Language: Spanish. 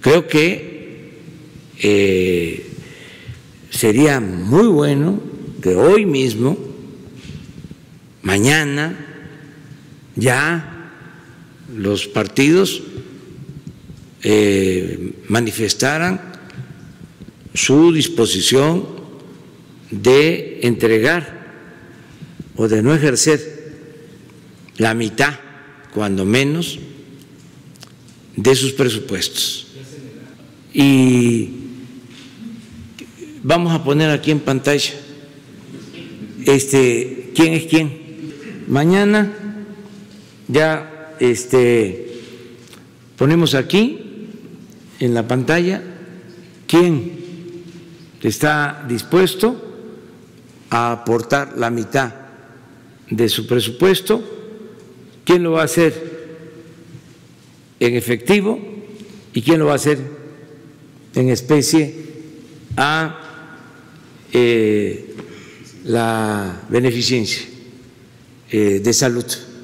Creo que sería muy bueno que hoy mismo, mañana, ya los partidos manifestaran su disposición de entregar o de no ejercer la mitad, cuando menos, de sus presupuestos. Y vamos a poner aquí en pantalla quién es quién. Mañana ya ponemos aquí en la pantalla quién está dispuesto a aportar la mitad de su presupuesto, quién lo va a hacer en efectivo y quién lo va a hacer en especie a la beneficencia de salud.